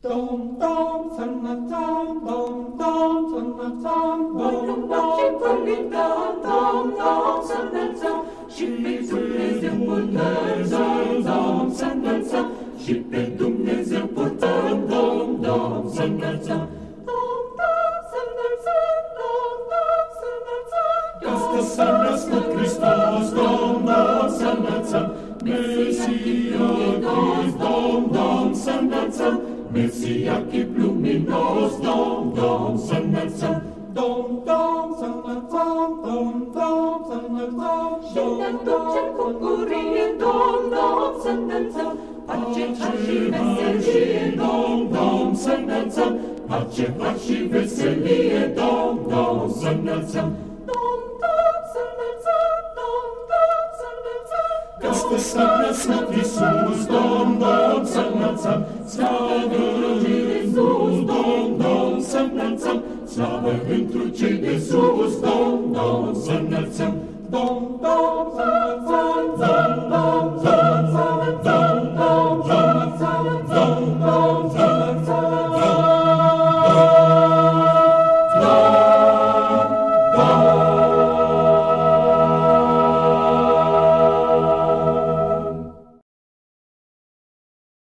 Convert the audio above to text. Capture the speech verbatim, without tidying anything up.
Dom, dom, sănățăm, dom, dom, sănățăm, dom, dom, și pălintăm, dom, dom, sănățăm, și pe Dumnezeu putem, dom, dom, sănățăm, și pe Dumnezeu putem, dom, dom, sănățăm. Dom, dom, sănățăm, dom, dom, sănățăm, ca să s-a născut Hristos, dom, dom, sănățăm, Mesia Christ, dom, dom, sănățăm, Mesia chip luminos, dom, dom, să-nățăm. Dom, dom, să-nățăm, dom, dom, să-nățăm, și ne ducem cu bucurie, dom, dom, să-nățăm. Pace, har și veselie, dom, dom, să-nățăm. Pace, har și veselie, dom, dom, să-nățăm. Dom, dom, să-nățăm, dom, dom, să-nățăm, ca să s-a născut Iisus, dom, dom, să-nățăm. Slavă Iisus, dom, dom, să-nățăm, slavă întru cei de sus, dom, dom, să-nățăm.